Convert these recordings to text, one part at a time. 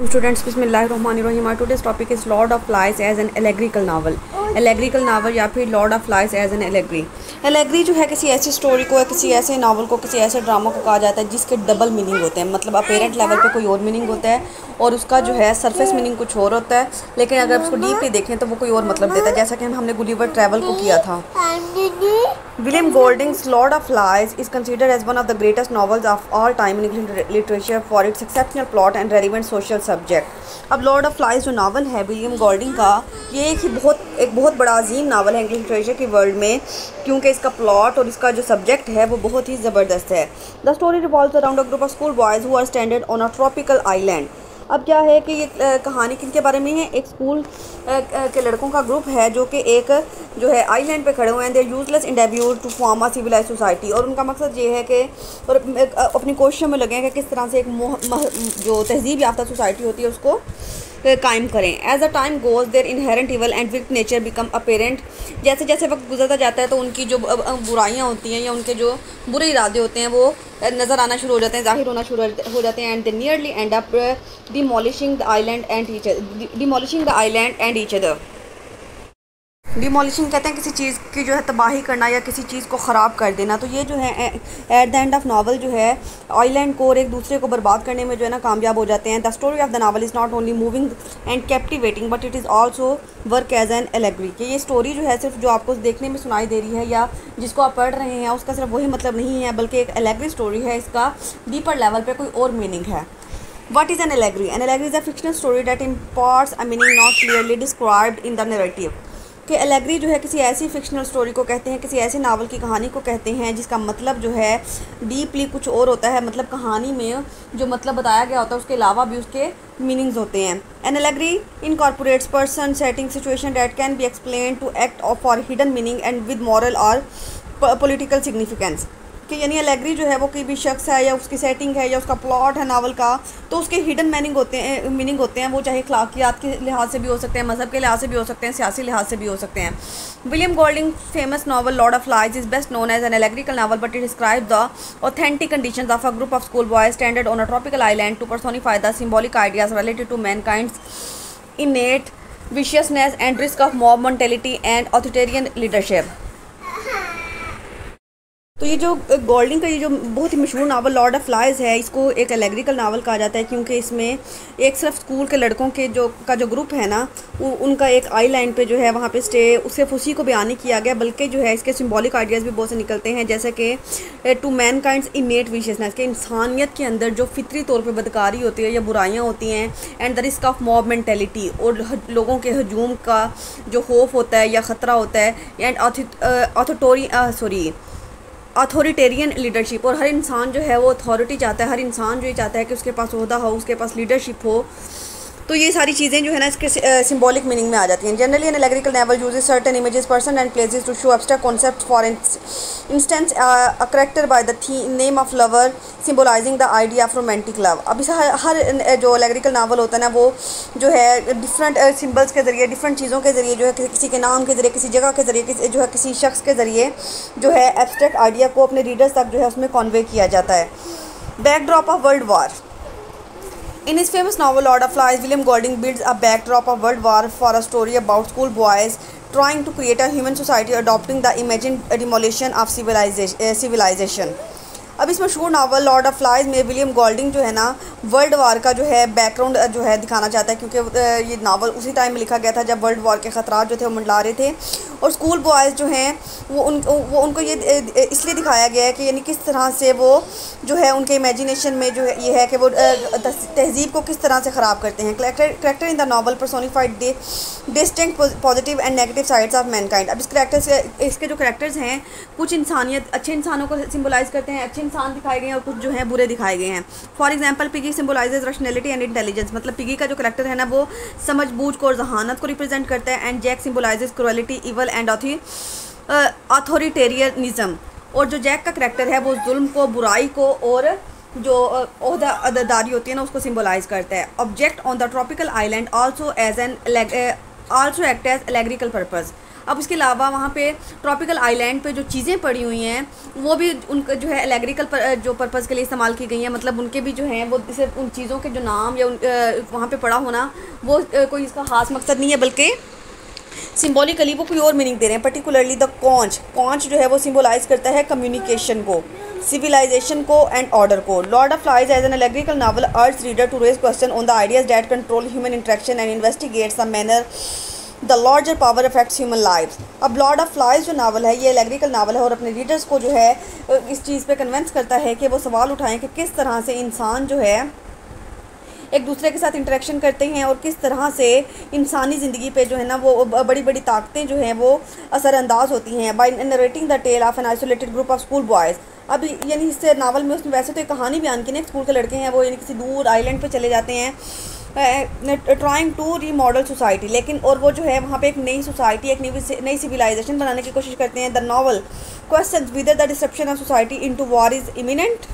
Students, Bismillahirrahmanirrahim. Our today's topic is Lord of Flies as an allegorical novel. Allegorical novel या फिर Lord of Flies as an allegory. Allegory जो है किसी ऐसी story को या किसी ऐसे नावल को किसी ऐसे ड्रामा को कहा जाता है जिसके डबल मीनिंग होते हैं। मतलब अपेरेंट लेवल पे कोई और मीनिंग होता है और उसका जो है सरफेस मीनिंग कुछ और होता है, लेकिन अगर उसको डीपली देखें तो वो कोई और मतलब देता है, जैसा कि हमने गुलिवर ट्रैवल को किया था। William Golding's Lord of Flies is considered as one of the greatest novels of all time in English literature for its exceptional plot and relevant social subject. अब लॉर्ड ऑफ फ्लाइज जो novel है William Golding का, ये एक बहुत बड़ा अजीम novel है इंग्लिश लिटरेचर की वर्ल्ड में, क्योंकि इसका प्लॉट और इसका जो सब्जेक्ट है वो बहुत ही ज़बरदस्त है। The story revolves around a group of school boys who are standard on a tropical island. अब क्या है कि ये कहानी किनके बारे में है? एक स्कूल के लड़कों का ग्रुप है जो कि एक जो है आइलैंड पे खड़े हुए हैं। They useless endeavour to form a civilise society, और उनका मकसद ये है कि और अपनी कोशिशों में लगे हैं कि किस तरह से एक जो तहजीब याफ्ता सोसाइटी होती है उसको कायम करें। As a time goes their inherent evil and wicked nature become apparent. जैसे जैसे वक्त गुजरता जाता है तो उनकी जो बुराइयां होती हैं या उनके जो बुरे इरादे होते हैं वो नज़र आना शुरू हो जाते हैं, जाहिर होना शुरू हो जाते हैं। And they nearly end up demolishing the island and each other. Demolishing कहते हैं किसी चीज़ की जो है तबाही करना या किसी चीज़ को ख़राब कर देना। तो ये जो है at the end of novel जो है आइलैंड को और एक दूसरे को बर्बाद करने में जो है ना कामयाब हो जाते हैं। The story of the novel is not only moving and captivating but it is also work as an allegory. कि ये स्टोरी जो है सिर्फ जो आपको देखने में सुनाई दे रही है या जिसको आप पढ़ रहे हैं उसका सिर्फ वही मतलब नहीं है, बल्कि एक एलेगरी स्टोरी है। इसका डीपर लेवल पर कोई और मीनिंग है। What is an allegory? An allegory is a fictional story that imparts a meaning not clearly described in the narrative. कि एलेगरी जो है किसी ऐसी फिक्शनल स्टोरी को कहते हैं, किसी ऐसे नावल की कहानी को कहते हैं जिसका मतलब जो है डीपली कुछ और होता है। मतलब कहानी में जो मतलब बताया गया होता है उसके अलावा भी उसके मीनिंग्स होते हैं। An allegory incorporates person setting situation that can be explain to act of for hidden meaning and with moral और पॉलिटिकल सिग्निफिकेंस। कि यानी एलेगरी जो है वो कोई भी शख्स है या उसकी सेटिंग है या उसका प्लॉट है नावल का, तो उसके हिडन मीनिंग होते हैं वो चाहे अखलाकियात के लिहाज से भी हो सकते हैं, मज़हब के लिहाज से भी हो सकते हैं, सियासी लिहाज से भी हो सकते हैं। William Golding famous novel Lord of Flies is best known as an allegorical novel but it describe the authentic conditions of a group of school boys standard on a tropical island to personify the symbolic ideas related to mankind's innate viciousness and risk of mob mentality and authoritarian leadership. तो ये जो Golding का ये जो बहुत ही मशहूर novel Lord of flies है, इसको एक एलेगरिकल नावल कहा जाता है क्योंकि इसमें एक सिर्फ स्कूल के लड़कों के जो ग्रुप है ना, उनका एक आइलैंड पे जो है वहाँ पे स्टे सिर्फ उसी को बयान नहीं किया गया, बल्कि जो है इसके सिंबॉलिक आइडियाज़ भी बहुत से निकलते हैं, जैसे कि टू मैनकाइंड्स इनेट विशियसनेस, के इंसानियत के अंदर जो फितरी तौर पर बदकारी होती है या बुराइयाँ होती हैं, and the risk of mob mentality, और लोगों के हजूम का जो खौफ होता है या ख़तरा होता है, एंड अथॉरिटेरियन लीडरशिप, और हर इंसान जो है वो अथॉरिटी चाहता है, हर इंसान जो ये चाहता है कि उसके पास ओहदा हो, उसके पास लीडरशिप हो। तो ये सारी चीज़ें जो है ना इसके सिंबॉलिक मीनिंग में आ जाती हैं। Generally an allegorical novel uses certain images person and places to show abstract concept. For instance a character by the name of lover symbolising the idea of romantic love. अब इस हर जो एलेगरिकल novel होता है ना वो जो है डिफरेंट सिम्बल्स के ज़रिए, डिफरेंट चीज़ों के ज़रिए जो है किसी के नाम के ज़रिए, किसी जगह के ज़रिए, जो है किसी शख्स के ज़रिए जो है एब्स्ट्रैक्ट आइडिया को अपने रीडर्स तक जो है उसमें कन्वे किया जाता है। Backdrop of world war. In his famous novel Lord of Flies, William Golding builds a backdrop of world war for a story about school boys trying to create a human society adopting the imagined demolition of civilization. अब इस मशहूर novel Lord of Flies में William Golding जो है ना world war का जो है बैकग्राउंड जो है दिखाना चाहता है, क्योंकि ये नावल उसी टाइम में लिखा गया था जब वर्ल्ड वार के ख़तरात जो थे वो मंडला रहे थे, और स्कूल बॉयज़ जो हैं वो उनको ये इसलिए दिखाया गया है कि यानी किस तरह से वो जो है उनके इमेजिनेशन में जो है ये है कि वो तहजीब को किस तरह से ख़राब करते हैं। Character in the novel personified distinct positive and negative sides of mankind. अब इसके जो करेक्टर्स हैं कुछ इंसानियत, अच्छे इंसानों को सिम्बलाइज़ करते हैं, अच्छे इंसान दिखाए गए हैं, और कुछ जो है बुरे दिखाए गए हैं। For example Piggy symbolises rationality and intelligence. मतलब पिगी का जो करेक्टर है ना वो समझ बूझ को और जहानत को रिप्रेजेंट करता है, and Jack symbolises cruelty, evil and authoritarianism. और जो जैक का करेक्टर है वो जुल्म को, बुराई को और जो ओहदादारी होती है ना उसको सिम्बलाइज करता है। Object on the tropical island also as an also act as allegorical purpose. अब इसके अलावा वहाँ पे ट्रॉपिकल आइलैंड पे जो चीज़ें पड़ी हुई हैं वो भी उनका जो है एलेग्रिकल जो पर्पज़ के लिए इस्तेमाल की गई हैं, मतलब उनके भी जो हैं वो सिर्फ उन चीज़ों के जो नाम या वहाँ पे पड़ा होना वो कोई इसका ख़ास मकसद नहीं है, बल्कि सिम्बॉलिकली वो कोई और मीनिंग दे रहे हैं। पर्टिकुलरली द कॉन्च जो है वो सिम्बोलाइज करता है कम्युनिकेशन को, सिविलाइजेशन को एंड ऑर्डर को। Lord of Flies as an allegorical novel urge reader to raise question on the ideas that control human interaction and investigates the manner the larger power affects human life. अब Lord of Flies जो novel है ये एलेग्रिकल novel है और अपने readers को जो है इस चीज़ पे कन्विंस करता है कि वो सवाल उठाएं कि किस तरह से इंसान जो है एक दूसरे के साथ इंटरेक्शन करते हैं और किस तरह से इंसानी ज़िंदगी पे जो है ना वो बड़ी बड़ी ताकतें जो हैं वो असरअंदाज होती हैं। By narrating the tale of an isolated group of school boys. अब यानी इस नावल में उसने वैसे तो एक कहानी बयान की ना, स्कूल के लड़के हैं वो यानी किसी दूर आइलैंड पे चले जाते हैं ट्राइंग टू रीमॉडल सोसाइटी, लेकिन और वो जो है वहाँ पे एक नई सोसाइटी, एक नई सिविलाइजेशन बनाने की कोशिश करते हैं। The novel questions whether the destruction of society into war is imminent.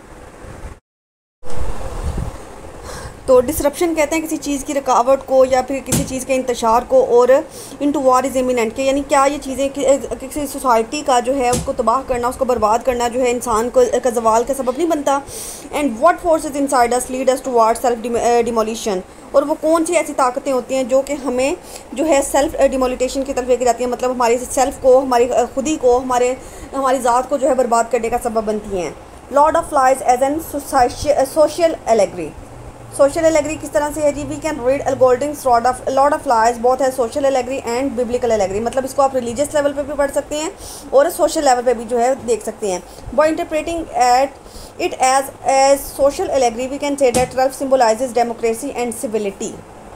तो डिसरप्शन कहते हैं किसी चीज़ की रुकावट को या फिर किसी चीज़ के इंतशार को, और इनटू वॉर इज़ इमिनेंट के यानी क्या ये चीज़ें किसी सोसाइटी का जो है उसको तबाह करना, उसको बर्बाद करना जो है इंसान को का जवाल का सबब नहीं बनता। And what forces inside us lead us towards self demolition. और वो कौन सी ऐसी ताकतें होती हैं जो कि हमें जो है सेल्फ डिमोलिटेशन की तरफ लेके जाती हैं, मतलब हमारी सेल्फ को, हमारी खुदी को, हमारी ज़ात को जो है बर्बाद करने का सबब बनती हैं। Lord of Flies as an social allegory. Social allegory किस तरह से है जी? We can read Golding's Lord of Flies both है social allegory and biblical allegory. मतलब इसको आप रिलीजियस लेवल पे भी पढ़ सकते हैं और सोशल लेवल पे भी जो है देख सकते हैं। By interpreting it as social allegory we can say that Ralph symbolises democracy and civility.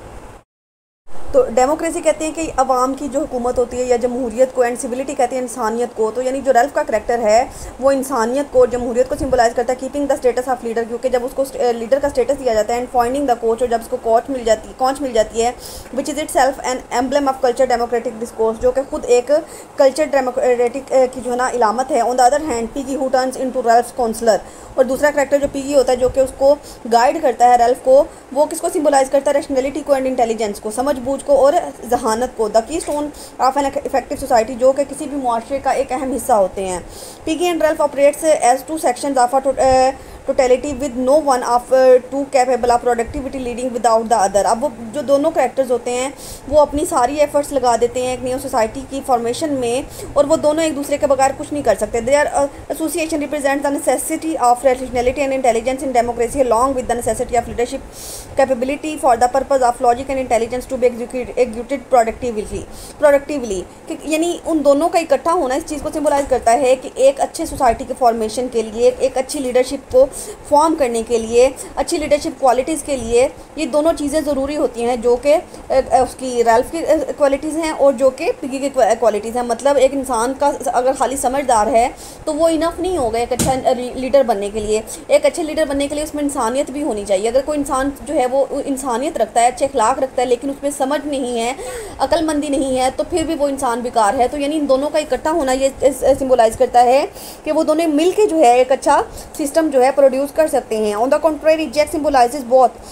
तो डेमोक्रेसी कहते हैं कि अवाम की जो हुकूमत होती है या जमहूरियत को, एंड सिविलिटी कहते हैं इंसानियत को। तो यानी जो रल्फ का करैक्टर है वो इंसानियत को, जमहूरियत को सिम्बलाइज करता है। Keeping the status of leader, क्योंकि जब उसको लीडर का स्टेटस दिया जाता है। एंड फाइंडिंग द कोच, और जब उसको कॉच मिल जाती है which is itself an emblem of culture democratic discourse, जो कि खुद एक कल्चर डेमोक्रेटिक की जो है ना इलामत है। On the other hand Piggy who turns into Ralph counsellor, और दूसरा करैक्टर जो पीगी होता है जो कि उसको गाइड करता है रल्फ को, वो किसको सिम्बलाइज करता है? रैशनैलिटी को एंड इंटेलिजेंस को, समझ बूझ को और जहानत को। The keystone of an effective society, जो कि किसी भी मुआशरे का एक अहम हिस्सा होते हैं। Piggy and Ralph operates as two sections of totality with no one of two capable of productivity leading without the other. अब वो जो दोनों कैरेक्टर्स होते हैं वो अपनी सारी एफर्ट्स लगा देते हैं एक न्यू सोसाइटी की फॉर्मेशन में, और वो दोनों एक दूसरे के बगैर कुछ नहीं कर सकते। Their association represent the necessity of rationality and intelligence in democracy along with the necessity of leadership capability for the purpose of logic and intelligence to be executed productively. यानी उन दोनों का इकट्ठा होना इस चीज़ को सिम्बलाइज करता है कि एक अच्छे सोसाइटी के फॉर्मेशन के लिए, एक अच्छी लीडरशिप को फॉर्म करने के लिए, अच्छी लीडरशिप क्वालिटीज़ के लिए ये दोनों चीज़ें ज़रूरी होती हैं, जो कि उसकी रल्फ की क्वालिटीज़ हैं और जो कि पिगी की क्वालिटीज़ हैं। मतलब एक इंसान का अगर खाली समझदार है तो वो इनफ नहीं होगा एक अच्छा लीडर बनने के लिए। एक अच्छे लीडर बनने के लिए उसमें इंसानियत भी होनी चाहिए। अगर कोई इंसान जो है वो इंसानियत रखता है, अच्छे अखलाक रखता है, लेकिन उसमें समझ नहीं है, अक्लमंदी नहीं है, तो फिर भी वो इंसान बेकार है। तो यानी इन दोनों का इकट्ठा होना ये सिम्बोलाइज करता है कि वो दोनों मिल के जो है एक अच्छा सिस्टम जो है प्रोड्यूस कर सकते हैं। On the contrary Jack symbolises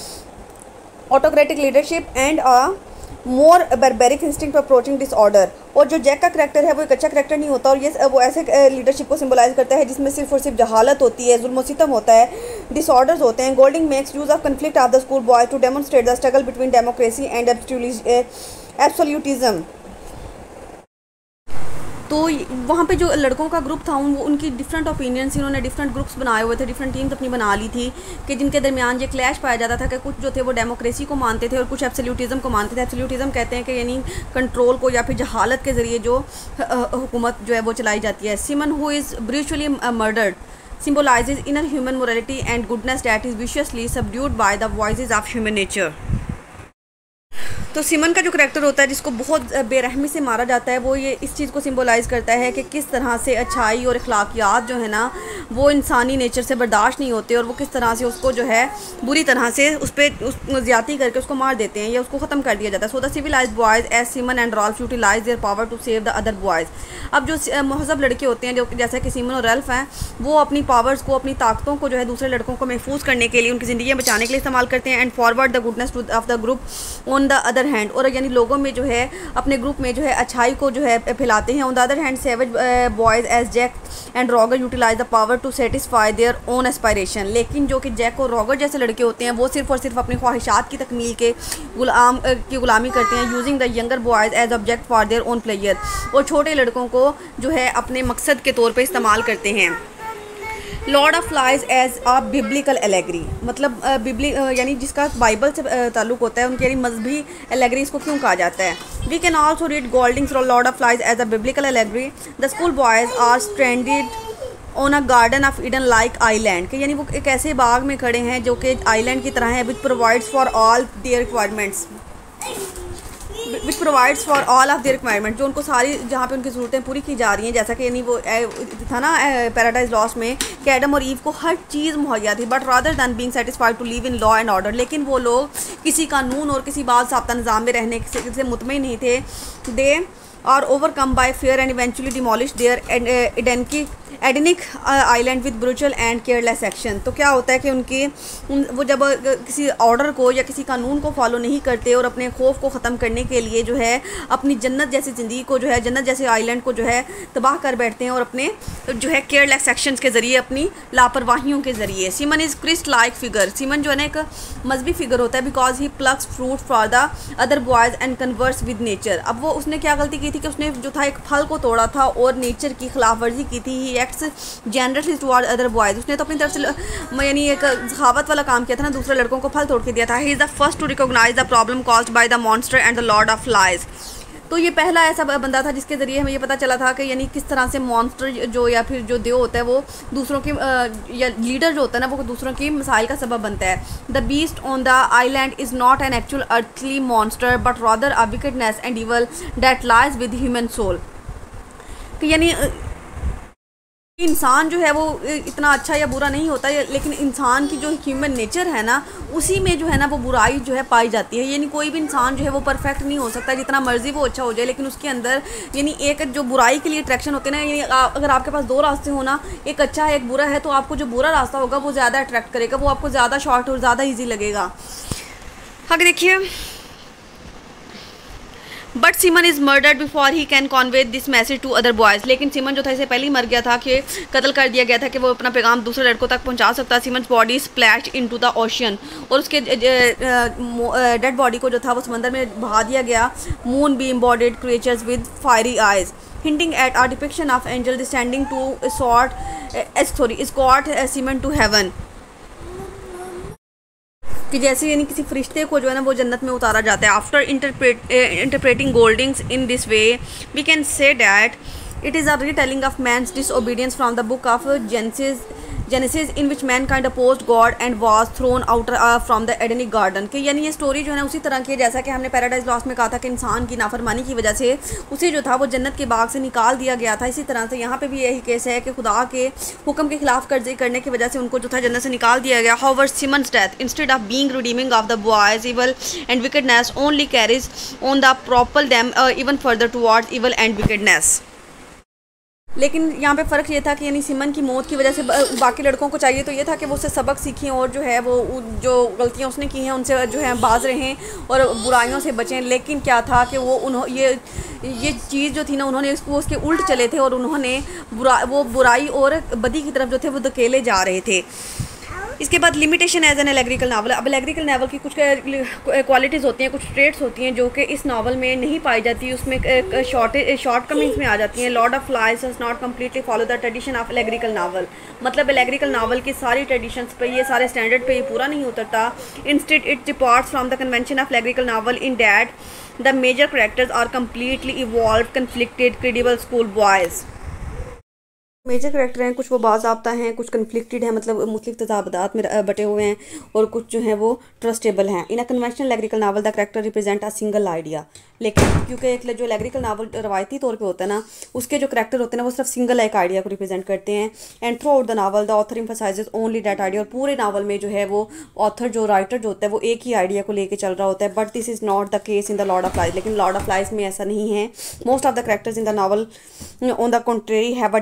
both autocratic leadership and more barbaric instinct approaching disorder. और जो जैक का करैक्टर है वो एक अच्छा करैक्टर नहीं होता, और ये वो ऐसे लीडरशिप को सिम्बलाइज करता है जिसमें सिर्फ और सिर्फ जहालत होती है, जुल्म सितम होता है, डिसऑर्डर्स होते हैं। Golding makes use of conflict of the school boy to demonstrate the struggle between democracy and absolutism. तो वहाँ पे जो लड़कों का ग्रुप था उनकी डिफरेंट ओपिनियंस, इन्होंने डिफरेंट ग्रुप्स बनाए हुए थे, डिफरेंट टीम्स अपनी बना ली थी कि जिनके दरमियान ये क्लैश पाया जाता था कि कुछ जो थे वो डेमोक्रेसी को मानते थे और कुछ एब्सोल्यूटिज्म को मानते थे। एब्सोल्यूटिज्म कहते हैं कि यानी कंट्रोल को या फिर जहालत के ज़रिए जो हुकूमत जो है वो चलाई जाती है। Simon who is brutally murdered symbolizes inner human morality and goodness that is viciously subdued by the voices of human nature। तो सिमन का जो करैक्टर होता है जिसको बहुत बेरहमी से मारा जाता है वो ये इस चीज़ को सिम्बोलाइज़ करता है कि किस तरह से अच्छाई और अखलाकियात जो है ना वो इंसानी नेचर से बर्दाश्त नहीं होते और वो किस तरह से उसको जो है बुरी तरह से उस ज़्यादती करके उसको मार देते हैं या उसको ख़त्म कर दिया जाता है। So the civilised boys as Simon and Ralph utilise their power to save the other boys. अब जो महजब लड़के होते हैं जो जैसे कि सिमन और रल्फ हैं वो अपनी पावर्स को, अपनी ताकतों को जो है दूसरे लड़कों को महफूज करने के लिए, उनकी ज़िंदगी बचाने के लिए इस्तेमाल करते हैं। And forward the goodness of the group on the other hand, और यानी लोगों में जो है अपने ग्रुप में जो है अच्छाई को जो है फैलाते हैं। On the other hand savage boys as Jack and Roger utilize the power to satisfy their own aspiration. लेकिन जो कि जैक और रॉगर जैसे लड़के होते हैं वो सिर्फ और सिर्फ अपनी ख्वाहिशात की तकमील के गुलामी करते हैं, using the younger boys as object for their own player, और छोटे लड़कों को जो है अपने मकसद के तौर पर इस्तेमाल करते हैं। Lord of Flies as a biblical allegory, मतलब यानी जिसका बाइबल से ताल्लुक़ होता है, उनके यानी मजहबी एलेगरी इसको क्यों कहा जाता है। We can also read Golding's Lord of Flies as a biblical allegory. The school boys are stranded on a garden of Eden like island, कि यानी वो एक ऐसे बाग में खड़े हैं जो कि आइलैंड की तरह है, which provides for all their requirements, which provides for all of their requirement, जो उनको सारी जहाँ पे उनकी ज़रूरतें पूरी की जा रही हैं। जैसा कि यानी वो था ना पैराडाइज लॉस्ट में कि एडम और ईव को हर चीज़ मुहैया थी, but rather than being satisfied to live in law and order, लेकिन वो लोग किसी कानून और किसी बात साब्ता निज़ाम में रहने से मुतमईन नहीं थे। They are overcome by fear and eventually demolish their Edenic island with brutal and careless action. तो क्या होता है कि वो जब किसी ऑर्डर को या किसी कानून को फॉलो नहीं करते और अपने खौफ को ख़त्म करने के लिए जो है अपनी जन्नत जैसी ज़िंदगी को जो है, जन्नत जैसे आइलैंड को जो है तबाह कर बैठते हैं, और अपने जो है केयरलेस एक्शंस के ज़रिए, अपनी लापरवाहियों के ज़रिए। Simon is Christ like figure, Simon जो है ना एक मजहबी फिगर होता है, because he plucks fruit for the other boys and converse with nature. अब वो उसने क्या गलती की थी कि उसने जो था एक फल को तोड़ा था और नेचर की खिलाफ वर्जी की थी। He acts generously toward other boys, उसने तो अपनी तरफ से यानी एक सखावत वाला काम किया था ना, दूसरे लड़कों को फल तोड़ के दिया था। He is the first to recognize the problem caused by the monster and the Lord of Flies. तो ये पहला ऐसा बंदा था जिसके ज़रिए हमें ये पता चला था कि यानी किस तरह से मॉन्स्टर जो या फिर जो देव होता है वो दूसरों की या लीडर जो होता है ना वो दूसरों की मसाइल का सबब बनता है। The beast on the island is not an actual earthly monster but rather a wickedness and evil that lies with human soul, कि यानी इंसान जो है वो इतना अच्छा या बुरा नहीं होता, लेकिन इंसान की जो ह्यूमन नेचर है ना उसी में जो है ना वो बुराई जो है पाई जाती है। यानी कोई भी इंसान जो है वो परफेक्ट नहीं हो सकता, जितना मर्जी वो अच्छा हो जाए, लेकिन उसके अंदर यानी एक जो बुराई के लिए अट्रैक्शन होते हैं ना, यानी अगर आपके पास दो रास्ते हो ना, एक अच्छा है एक बुरा है, तो आपको जो बुरा रास्ता होगा वो ज़्यादा अट्रैक्ट करेगा, वो आपको ज़्यादा शॉर्ट और ज़्यादा ईजी लगेगा। आगे देखिए, but Simon is murdered before he can convey this message to other boys, लेकिन सीमन जो था इसे पहले ही मर गया था, कि कत्ल कर दिया गया था कि वो अपना पैगाम दूसरे लड़कों तक पहुंचा सकता। Simon body splash into the ocean, और उसके डेड बॉडी को जो था वो समंदर में बहा दिया गया। Moon beam bodied creatures with fiery eyes hinting at a depiction of angel descending to escort Simon to heaven, कि जैसे यानी किसी फरिश्ते को जो है ना वो जन्नत में उतारा जाता है। After interpreting Golding's in this way we can say that it is a retelling of man's disobedience from the book of Genesis in which mankind opposed God and was thrown out from the Edenic garden, कि यानी ये story जो है ना उसी तरह की है जैसा कि हमने पैराडाइज लॉस्ट में कहा था कि इंसान की नाफरमानी की वजह से उसे जो था वो जन्नत के बाग से निकाल दिया गया था। इसी तरह से यहाँ पे भी यही केस है कि खुदा के हुक्म के खिलाफ कर्जे करने की वजह से उनको जो था जन्नत से निकाल दिया गया। However Simon's death instead of being redeeming of the boys evil and wickedness only carries on the propel them even further towards evil and wickedness. लेकिन यहाँ पे फ़र्क ये था कि यानी सिमन की मौत की वजह से बाकी लड़कों को चाहिए तो ये था कि वो उससे सबक सीखें और जो है वो जो गलतियाँ उसने की हैं उनसे जो है बाज रहें और बुराइयों से बचें। लेकिन क्या था कि वो ये चीज़ जो थी ना उन्होंने उसके उल्ट चले थे और उन्होंने बुराई और बदी की तरफ जो थे वो धकेले जा रहे थे। इसके बाद limitation as an allegorical novel. अब एलेग्रिकल नावल की कुछ क्वालिटीज़ होती हैं, कुछ ट्रेट्स होती हैं जो कि इस नावल में नहीं पाई जाती, उसमें शॉर्ट कमिंग्स में आ जाती हैं। Lord of Flies does not completely follow the tradition of allegorical novel, मतलब एलेग्रिकल नावल की सारी ट्रेडिशंस पे ये सारे स्टैंडर्ड पे ये पूरा नहीं उतरता। Instead it departs from the convention of allegorical novel in that the major characters are completely evolve conflicted credible school boys. Major character हैं, कुछ वो बाज़ाब्ता हैं, कुछ कन्फ्लिक्टेड हैं, मतलब मुख्तलिफ तजाबदात में बटे हुए हैं, और कुछ जो हैं वो ट्रस्टेबल हैं। In a conventional allegorical novel the character represent a single idea, लेकिन क्योंकि एक जो एलेग्रिकल नावल रवायती तौर पे होता है ना उसके जो करेक्टर होते हैं ना वो सिर्फ सिंगल एक आइडिया को रिप्रेजेंट करते हैं। And throughout the novel the author emphasizes only that idea, और पूरे नावल में जो है वो ऑथर जो राइटर जो होता है वो एक ही आइडिया को लेके चल रहा होता है। But this is not the case in the Lord of Flies, लेकिन लॉर्ड ऑफ फ्लाइज में ऐसा नहीं है। Most of the characters in the novel on the contrary have a degree of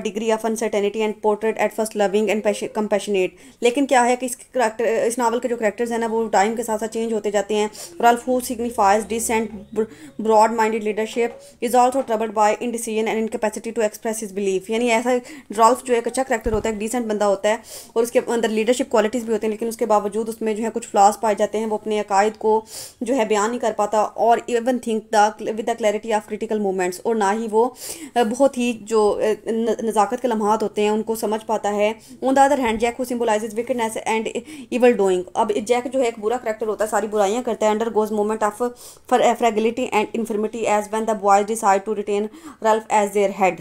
uncertainty and portrait at first loving and compassionate. लेकिन क्या है कि इस नावल के जो करेक्टर्स हैं ना वो टाइम के साथ साथ चेंज होते जाते हैं। Ralph, who signifies decent broad minded leadership, is also troubled by indecision and incapacity to express his belief. यानी ऐसा रल्फ जो एक अच्छा करेक्टर होता है, एक डिसेंट बंदा होता है और उसके अंदर लीडरशिप क्वालिटीज़ भी होती हैं, लेकिन उसके बावजूद उसमें जो है कुछ फ्लॉज पाए जाते हैं। वो अपने अकायद को जो है बयान नहीं कर पाता और even think with the clarity of critical movements, और ना ही वो बहुत ही जो नज़ाकत के लम्हात होते हैं उनको समझ पाता है। On the other hand, Jack who symbolizes wickedness and evil doing. अब जैक जो है एक बुरा करेक्टर होता है, सारी बुराइयां करता है। Undergoes moment of fragility and infirmity as when the boys decide to retain Ralph as their head.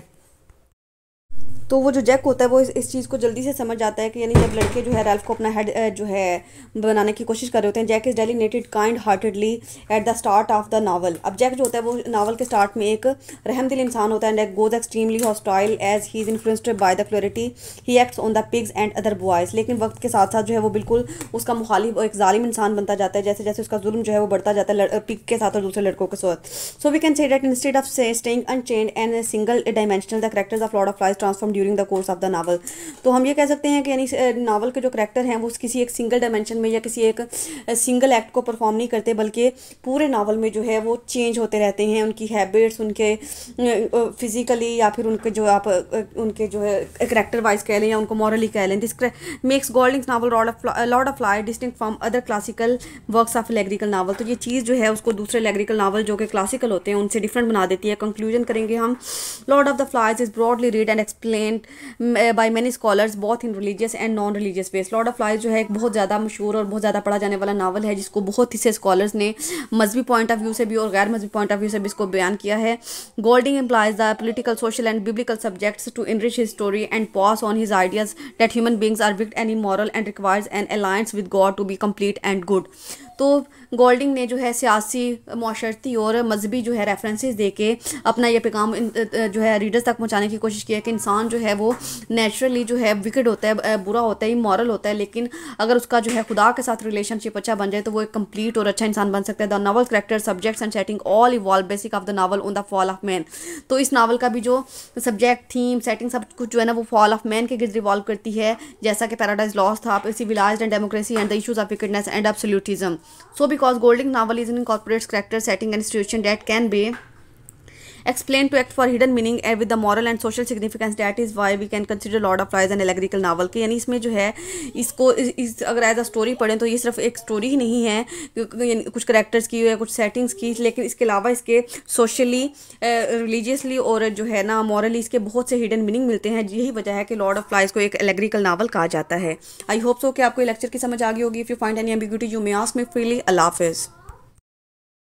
तो वो जो जैक होता है वो इस चीज़ को जल्दी से समझ जाता है कि यानी जब लड़के जो है रल्फ को अपना हेड जो है बनाने की कोशिश कर रहे होते हैं। Jack is delineated kind heartedly at the start of the novel. अब जैक जो होता है वो नावल के स्टार्ट में एक रहमदिल इंसान होता है and goes extremely hostile as he is influenced by the clarity he acts on the pigs and other boys. लेकिन वक्त के साथ साथ जो है वो बिल्कुल उसका मुखालिफ एक जालिम इंसान बनता जाता है जैसे जैसे उसका जुल्म जो है वो बढ़ता जाता है पिग के साथ और दूसरे लड़कों के साथ। So we can say that instead of staying unchanged and single dimensional the characters of Lord of Flies transform during the course of the novel. तो हम ये कह सकते हैं कि यानी नावल के जो करैक्टर हैं वो किसी एक सिंगल डायमेंशन में या किसी एक सिंगल एक्ट को परफॉर्म नहीं करते, बल्कि पूरे नावल में जो है वो चेंज होते रहते हैं। उनकी हैबिट्स, उनके फिजिकली या फिर उनके जो आप उनके जो है करैक्टर वाइज कह लें या उनको मॉरली कह लें। This makes Golding's novel Lord of Flies distinct from other classical works of allegorical novel. तो ये चीज़ जो है उसको दूसरे एलेग्रिकल नावल जो कि क्लासिकल होते हैं उनसे डिफरेंट बना देती है। कंक्लूजन करेंगे हम, Lord of the Flies is broadly read and explained by many scholars both in religious and non religious ways. Lord of Flies जो है एक बहुत ज़्यादा मशहूर और बहुत ज़्यादा पढ़ा जाने वाला नावल है जिसको बहुत ही से स्कॉलर्स ने मजहबी पॉइंट ऑफ व्यू से भी और गैर मजहबी पॉइंट ऑफ व्यू से भी इसको बयान किया है। Golding implies the political, social and biblical subjects to enrich his story and pass on his ideas that human beings are wicked and immoral and requires an alliance with God to be complete and good. तो Golding ने जो है सियासी, माशरती और मजहबी जो है references दे के अपना ये पैगाम जो है रीडर्स तक पहुंचाने की कोशिश की है कि इंसान जो है वो नेचुरली जो है विकेड होता है, बुरा होता है, इमोरल होता है, लेकिन अगर उसका जो है खुदा के साथ रिलेशनशिप अच्छा बन जाए तो वो एक कंप्लीट और अच्छा इंसान बन सकता है। The novel character, subjects and setting all evolve basic of the novel on the fall of man. तो इस नावल का भी जो सब्जेक्ट, थीम, सेटिंग सब कुछ जो है ना वो फॉल ऑफ मैन के गिर्द रिवॉल्व करती है, जैसा कि पैराडाइज लॉस्ट था, civilized and democracy and the issues of wickedness and absolutism. So because Golding novel is an incorporates character, setting and situation that can be explained to act for hidden meaning and with the moral and social significance, that is why we can consider Lord of Flies an allegorical novel। कि यानी इसमें जो है इसको अगर as a story पढ़ें तो ये सिर्फ एक स्टोरी ही नहीं है, कुछ करेक्टर्स की या कुछ सेटिंग्स की, लेकिन इसके अलावा इसके सोशली, रिलीजियसली और जो है ना मॉरली इसके बहुत से हिडन मीनिंग मिलते हैं। यही वजह है कि लॉर्ड ऑफ फ्लाइज को एक एलेग्रिकल नावल कहा जाता है। आई होप सो कि आपको ये लेक्चर की समझ आ गई होगी। If you find any ambiguity you may ask me freely. अल्लाह हाफिज़।